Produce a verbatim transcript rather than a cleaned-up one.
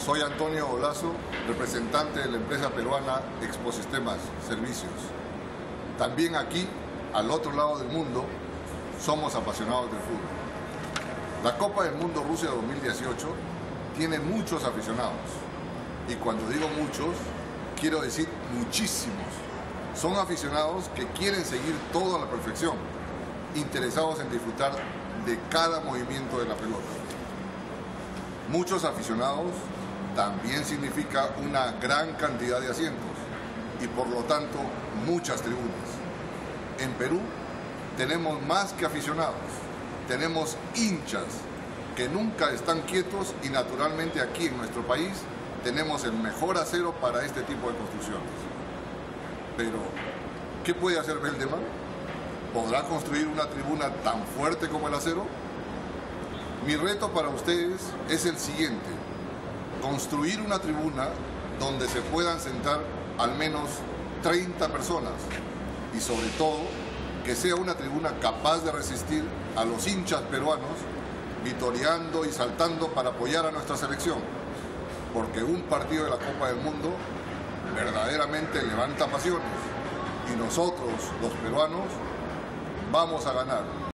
Soy Antonio Olazo, representante de la empresa peruana Exposistemas Servicios. También aquí, al otro lado del mundo, somos apasionados del fútbol. La Copa del Mundo Rusia dos mil dieciocho tiene muchos aficionados. Y cuando digo muchos, quiero decir muchísimos. Son aficionados que quieren seguir todo a la perfección, interesados en disfrutar de cada movimiento de la pelota. Muchos aficionados también significa una gran cantidad de asientos y por lo tanto muchas tribunas. En Perú tenemos más que aficionados, tenemos hinchas que nunca están quietos y naturalmente aquí en nuestro país tenemos el mejor acero para este tipo de construcciones. Pero, ¿qué puede hacer Beldeman? ¿Podrá construir una tribuna tan fuerte como el acero? Mi reto para ustedes es el siguiente: construir una tribuna donde se puedan sentar al menos treinta personas y sobre todo que sea una tribuna capaz de resistir a los hinchas peruanos vitoreando y saltando para apoyar a nuestra selección, porque un partido de la Copa del Mundo verdaderamente levanta pasiones y nosotros, los peruanos, vamos a ganar.